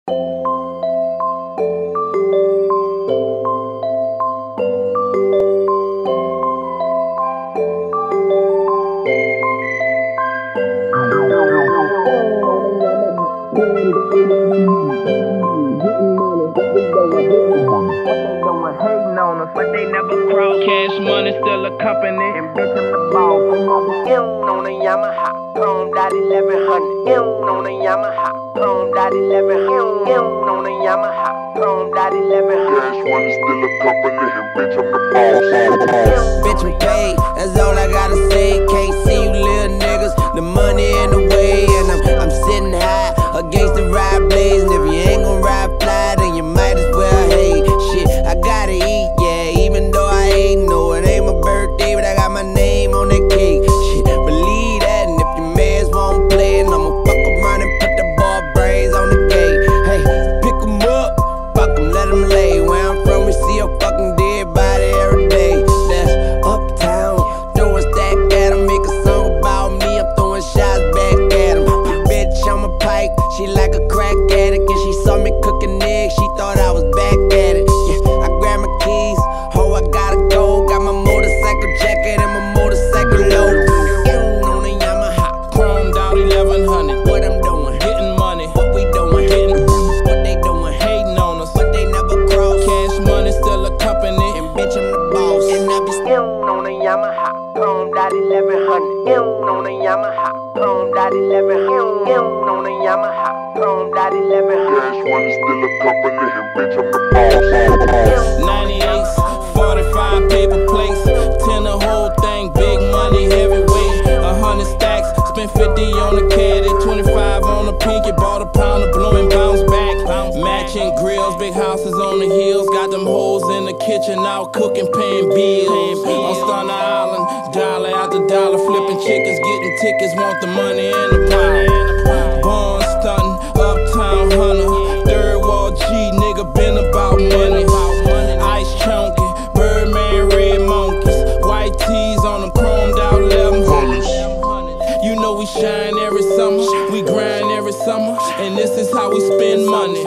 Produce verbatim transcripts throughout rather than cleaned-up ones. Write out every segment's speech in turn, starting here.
But they never cross. Cash money still a company. And bitch, I'm the ball. M on a Yamaha. Chrome dot eleven hundred. M on a Yamaha. Chrome dot eleven hundred. M on a Yamaha. Chrome dot eleven hundred. Cash money still a company. And bitch, I'm the ball. Bitch, I'm paid. That's all I gotta say. Can't see you little niggas. The money in the way. And I'm, I'm sitting high against the ride blaze. And if you ain't gon' ride fly, then you might as well hate. Shit, I gotta eat, yeah, even though I ain't know it ain't my birthday, but I got my name on that cake. Shit, believe that, and if your mans won't play, and I'ma fuck around and put the ball braids on the gate. Hey, pick 'em up, fuck 'em, let 'em lay. Where I'm from, we see a fucking dead body every day. That's uptown, throwing stack at 'em, make a song about me, I'm throwing shots back at 'em. Bitch, I'm a pipe, she like a crack addict, and she saw me cooking eggs, she thought I was back at it. Yeah, I grabbed my keys, oh, I gotta go. Got my motorcycle jacket and my motorcycle logo. M on a Yamaha, Chrome dot eleven hundred. what I'm doing, Getting money. what we doing, Getting. what they doing, Hating on us. but they never cross. Cash money still a company. And bitch, I'm the boss, and I be M on a Yamaha. Chrome dot eleven hundred. M on a Yamaha. Chrome dot eleven hundred. M on a Yamaha. Chrome dot eleven hundred. Cash money still a company. And bitch, I'm the ball. ninety-eights, forty-five paper plates, ten the whole thing, big money, heavyweight, a hundred stacks, spent fifty on the caddy, twenty-five on the pinky, bought a pound of blue and bounce back, matching grills, big houses on the hills, got them hoes in the kitchen, out cooking, paying bills, on Stunner Island, dollar after dollar, flipping chickens, getting tickets, want the money in the pot, born stunting, uptown hunter, third wall G, nigga been about money. Ice chunky, Birdman, red monkeys, white tees on them chromed out eleven hundreds. You know we shine every summer, we grind every summer, and this is how we spend money.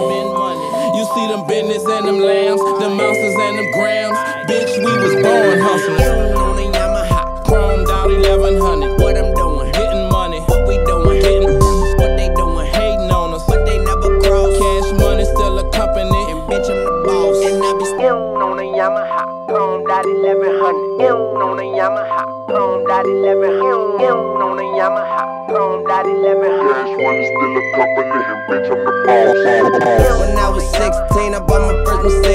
You see them business and them lambs, them ounces and them grams. Bitch, we was born hustlers. M on a Yamaha, Chrome dot eleven hundred. what I'm doing, Getting money, what we doing, getting. what they doing, Hating on us. but they never cross. Cash money still a company. And bitch, I'm the boss, and I be M on a Yamaha. Chrome dot eleven hundred. M on a Yamaha. Chrome dot eleven hundred. M on a Yamaha. Chrome dot eleven hundred. Cash money still a company. And bitch, I'm the ball. When I was sixteen, I bought my first Mercedes.